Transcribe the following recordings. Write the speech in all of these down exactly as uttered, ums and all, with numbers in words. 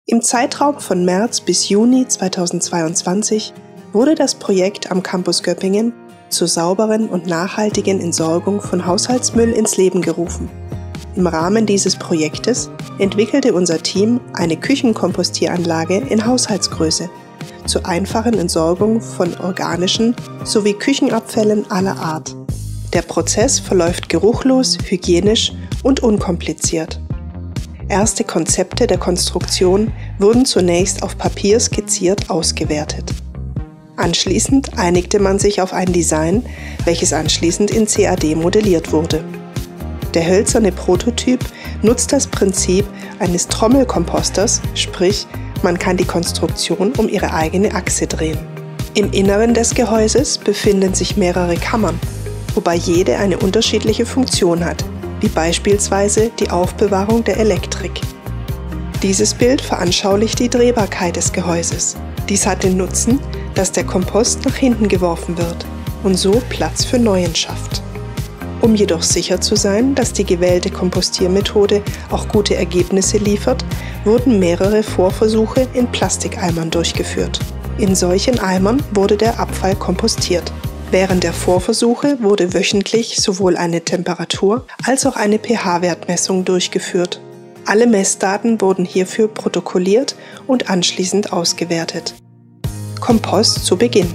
Im Zeitraum von März bis Juni zweitausendzweiundzwanzig wurde das Projekt am Campus Göppingen zur sauberen und nachhaltigen Entsorgung von Haushaltsmüll ins Leben gerufen. Im Rahmen dieses Projektes entwickelte unser Team eine Küchenkompostieranlage in Haushaltsgröße zur einfachen Entsorgung von organischen sowie Küchenabfällen aller Art. Der Prozess verläuft geruchlos, hygienisch und unkompliziert. Erste Konzepte der Konstruktion wurden zunächst auf Papier skizziert ausgewertet. Anschließend einigte man sich auf ein Design, welches anschließend in C A D modelliert wurde. Der hölzerne Prototyp nutzt das Prinzip eines Trommelkomposters, sprich, man kann die Konstruktion um ihre eigene Achse drehen. Im Inneren des Gehäuses befinden sich mehrere Kammern, wobei jede eine unterschiedliche Funktion hat, wie beispielsweise die Aufbewahrung der Elektrik. Dieses Bild veranschaulicht die Drehbarkeit des Gehäuses. Dies hat den Nutzen, dass der Kompost nach hinten geworfen wird und so Platz für Neuen schafft. Um jedoch sicher zu sein, dass die gewählte Kompostiermethode auch gute Ergebnisse liefert, wurden mehrere Vorversuche in Plastikeimern durchgeführt. In solchen Eimern wurde der Abfall kompostiert. Während der Vorversuche wurde wöchentlich sowohl eine Temperatur- als auch eine pH-Wertmessung durchgeführt. Alle Messdaten wurden hierfür protokolliert und anschließend ausgewertet. Kompost zu Beginn.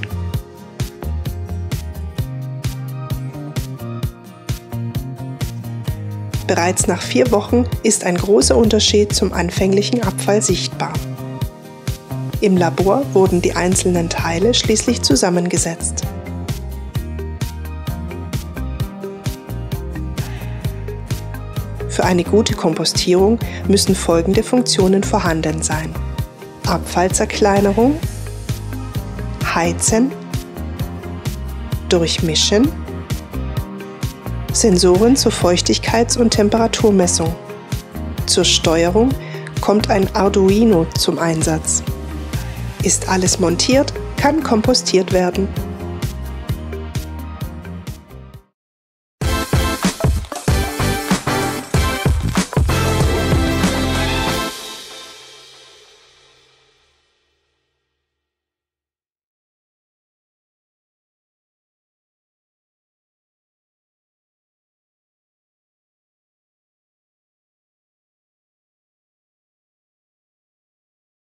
Bereits nach vier Wochen ist ein großer Unterschied zum anfänglichen Abfall sichtbar. Im Labor wurden die einzelnen Teile schließlich zusammengesetzt. Für eine gute Kompostierung müssen folgende Funktionen vorhanden sein: Abfallzerkleinerung, Heizen, Durchmischen, Sensoren zur Feuchtigkeits- und Temperaturmessung. Zur Steuerung kommt ein Arduino zum Einsatz. Ist alles montiert, kann kompostiert werden.